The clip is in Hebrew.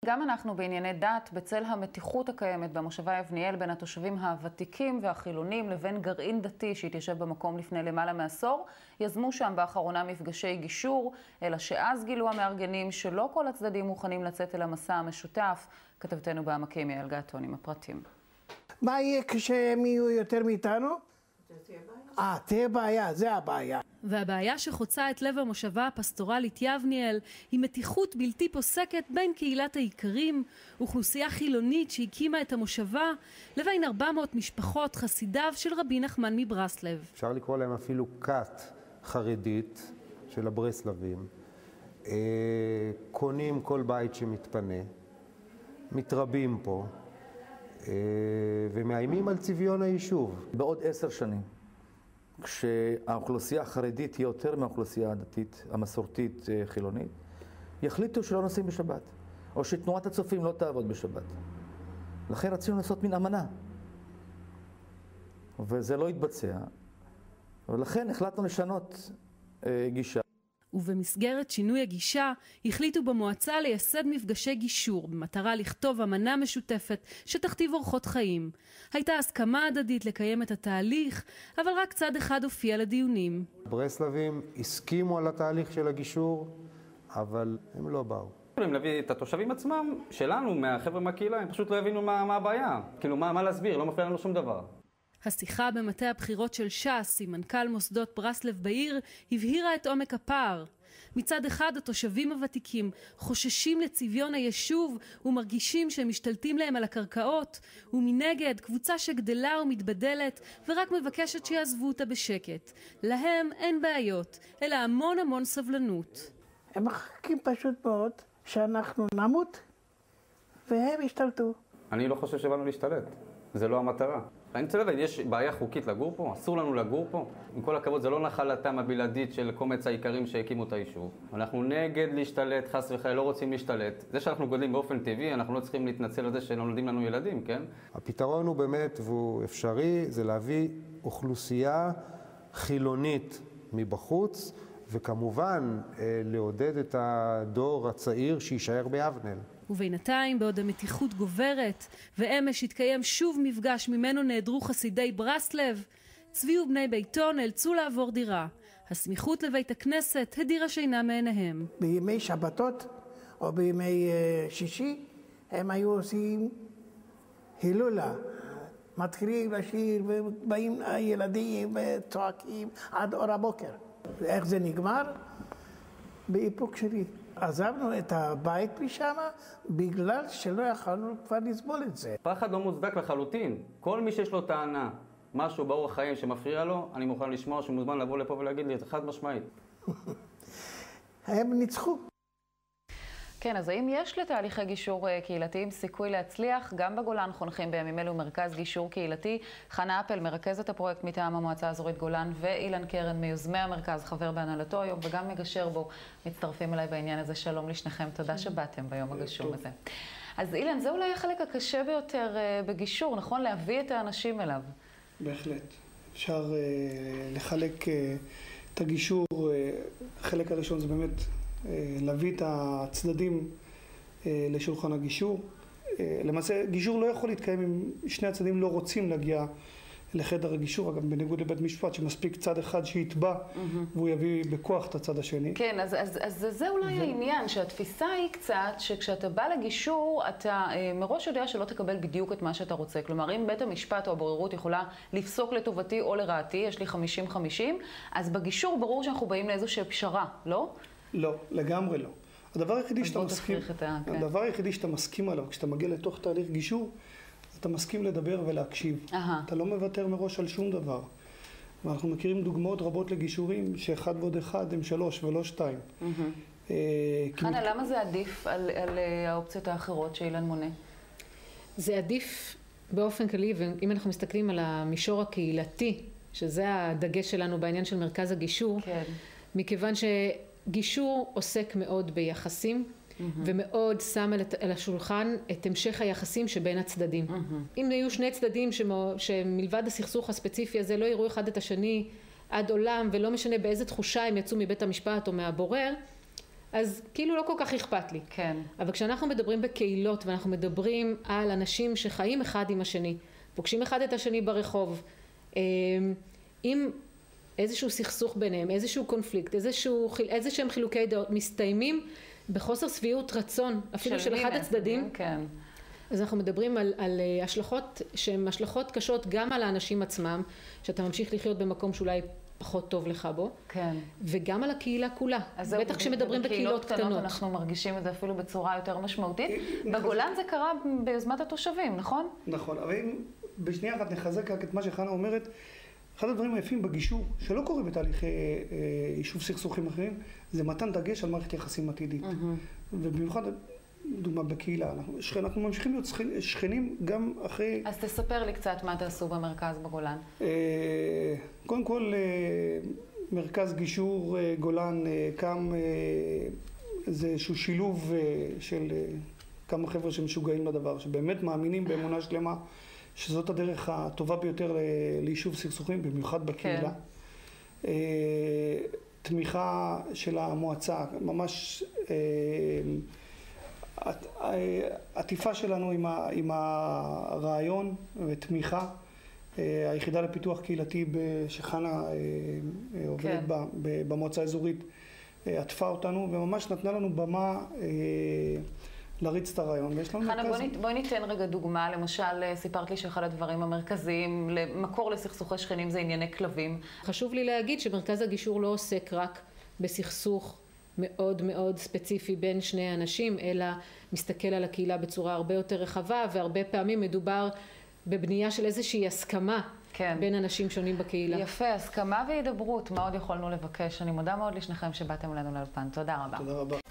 גם אנחנו בענייני דת, בצל המתיחות הקיימת במושבה יבניאל בין התושבים הוותיקים והחילונים לבין גרעין דתי שהתיישב במקום לפני למעלה מעשור, יזמו שם באחרונה מפגשי גישור, אלא שאז גילו המארגנים שלא כל הצדדים מוכנים לצאת אל המסע המשותף. כתבתנו בעמקים יעל געתון עם הפרטים. מה יהיה כשהם יהיו יותר מאיתנו? תהיה בעיה, זה הבעיה. והבעיה שחוצה את לב המושבה הפסטורלית יבניאל היא מתיחות בלתי פוסקת בין קהילת העיקרים, אוכלוסייה חילונית שהקימה את המושבה, לבין 400 משפחות חסידיו של רבי נחמן מברסלב. אפשר לקרוא להם אפילו כת חרדית של הברסלבים. קונים כל בית שמתפנה, מתרבים פה, ומאיימים על צביון היישוב. בעוד 10 שנים, כשהאוכלוסייה החרדית היא יותר מהאוכלוסייה הדתית, המסורתית חילונית, יחליטו שלא נוסעים בשבת, או שתנועת הצופים לא תעבוד בשבת. לכן רצינו לעשות מין אמנה, וזה לא התבצע, ולכן החלטנו לשנות גישה. ובמסגרת שינוי הגישה החליטו במועצה לייסד מפגשי גישור במטרה לכתוב אמנה משותפת שתכתיב אורחות חיים. הייתה הסכמה הדדית לקיים את התהליך, אבל רק צד אחד הופיע לדיונים. ברסלבים הסכימו על התהליך של הגישור, אבל הם לא באו. אם להביא את התושבים עצמם, שלנו, מהחבר'ה מהקהילה, הם פשוט לא הבינו מה הבעיה. כאילו, מה להסביר? לא מפריע לנו שום דבר. השיחה במטה הבחירות של ש"ס עם מנכ"ל מוסדות ברסלב בעיר הבהירה את עומק הפער. מצד אחד התושבים הוותיקים חוששים לצביון היישוב ומרגישים שהם משתלטים להם על הקרקעות, ומנגד קבוצה שגדלה ומתבדלת ורק מבקשת שיעזבו אותה בשקט. להם אין בעיות, אלא המון סבלנות. הם מחכים פשוט מאוד שאנחנו נמות והם ישתלטו. אני לא חושב שבאנו להשתלט, זה לא המטרה. אני רוצה להגיד, יש בעיה חוקית לגור פה? אסור לנו לגור פה? עם כל הכבוד, זה לא נחלתם הבלעדית של קומץ העיקרים שהקימו את היישוב. אנחנו נגד להשתלט, חס וחלילה, לא רוצים להשתלט. זה שאנחנו גודלים באופן טבעי, אנחנו לא צריכים להתנצל על זה שנולדים לנו ילדים, כן? הפתרון הוא באמת, והוא אפשרי, זה להביא אוכלוסייה חילונית מבחוץ, וכמובן לעודד את הדור הצעיר שישאר ביבנאל. ובינתיים, בעוד המתיחות גוברת, ואמש התקיים שוב מפגש ממנו נעדרו חסידי ברסלב, צבי ובני ביתו נאלצו לעבור דירה. הסמיכות לבית הכנסת הדירה שינה מעיניהם. בימי שבתות או בימי שישי הם היו עושים הילולה. מתחילים לשיר ובאים הילדים וצועקים עד אור הבוקר. איך זה נגמר? באיפוק שלי. עזבנו את הבית משם בגלל שלא יכולנו כבר לסבול את זה. פחד לא מוצדק לחלוטין. כל מי שיש לו טענה, משהו באורח חיים שמפריע לו, אני מוכן לשמוע שהוא מוזמן לבוא לפה ולהגיד לי את חד משמעית. הם ניצחו. כן, אז האם יש לתהליכי גישור קהילתיים סיכוי להצליח? גם בגולן חונכים בימים אלו מרכז גישור קהילתי. חנה אפל, מרכזת הפרויקט מטעם המועצה האזורית גולן, ואילן קרן מיוזמי המרכז, חבר בהנהלתו היום וגם מגשר בו, מצטרפים אליי בעניין הזה. שלום לשניכם, תודה שבאתם ביום הגשום הזה. אז אילן, זה אולי החלק הקשה ביותר בגישור, נכון? להביא את האנשים אליו. בהחלט. אפשר לחלק את הגישור, החלק הראשון זה באמת להביא את הצדדים לשולחן הגישור. למעשה, גישור לא יכול להתקיים אם שני הצדדים לא רוצים להגיע לחדר הגישור, אגב, בניגוד לבית משפט, שמספיק צד אחד שיתבע והוא יביא בכוח את הצד השני. כן, אז זה אולי העניין, שהתפיסה היא קצת שכשאתה בא לגישור, אתה מראש יודע שלא תקבל בדיוק את מה שאתה רוצה. כלומר, אם בית המשפט או הבוררות יכולה לפסוק לטובתי או לרעתי, יש לי 50-50, אז בגישור ברור שאנחנו באים לאיזושהי פשרה, לא? לא, לגמרי לא. הדבר היחידי שאתה מסכים עליו, כשאתה מגיע לתוך תהליך גישור, אתה מסכים לדבר ולהקשיב. אתה לא מוותר מראש על שום דבר. ואנחנו מכירים דוגמאות רבות לגישורים שאחד ועוד אחד הם 3 ולא 2. חנה, למה זה עדיף על האופציות האחרות שאילן מונה? זה עדיף באופן כללי, ואם אנחנו מסתכלים על המישור הקהילתי, שזה הדגש שלנו בעניין של מרכז הגישור, מכיוון גישור עוסק מאוד ביחסים, ומאוד שם על השולחן את המשך היחסים שבין הצדדים. אם היו שני צדדים שמלבד הסכסוך הספציפי הזה לא יראו אחד את השני עד עולם, ולא משנה באיזה תחושה הם יצאו מבית המשפט או מהבורר, אז כאילו לא כל כך אכפת לי. כן. אבל כשאנחנו מדברים בקהילות ואנחנו מדברים על אנשים שחיים אחד עם השני, פוגשים אחד את השני ברחוב, עם איזשהו סכסוך ביניהם, איזשהו קונפליקט, איזשהם חילוקי דעות, מסתיימים בחוסר שביעות רצון, אפילו של אחד הצדדים. כן. אז אנחנו מדברים על השלכות שהן השלכות קשות גם על האנשים עצמם, שאתה ממשיך לחיות במקום שאולי פחות טוב לך בו, כן. וגם על הקהילה כולה, בטח כשמדברים בקהילות קטנות. אנחנו מרגישים את זה אפילו בצורה יותר משמעותית. בגולן זה קרה ביוזמת התושבים, נכון? נכון, אבל אם בשנייה אחת נחזק רק את מה שחנה אומרת, אחד הדברים היפים בגישור, שלא קורה בתהליכי יישוב סכסוכים אחרים, זה מתן דגש על מערכת יחסים עתידית. ובמיוחד, דוגמה בקהילה, אנחנו ממשיכים להיות שכנים גם אחרי... אז תספר לי קצת מה תעשו במרכז בגולן. קודם כל, מרכז גישור גולן קם איזשהו שילוב של כמה חבר'ה שמשוגעים לדבר, שבאמת מאמינים באמונה שלמה שזאת הדרך הטובה ביותר ליישוב סכסוכים, במיוחד בקהילה. כן. תמיכה של המועצה, ממש עטיפה שלנו עם הרעיון ותמיכה. היחידה לפיתוח קהילתי שחנה עובדת בה, במועצה האזורית, עטפה אותנו וממש נתנה לנו במה להריץ את הרעיון. חנה, בואי ניתן רגע דוגמה. למשל, סיפרת לי שאחד הדברים המרכזיים למקור לסכסוכי שכנים זה ענייני כלבים. חשוב לי להגיד שמרכז הגישור לא עוסק רק בסכסוך מאוד מאוד ספציפי בין שני אנשים, אלא מסתכל על הקהילה בצורה הרבה יותר רחבה, והרבה פעמים מדובר בבנייה של איזושהי הסכמה בין אנשים שונים בקהילה. יפה, הסכמה והידברות, מה עוד יכולנו לבקש? אני מודה מאוד לשניכם שבאתם אלינו לאולפן. תודה רבה. תודה רבה.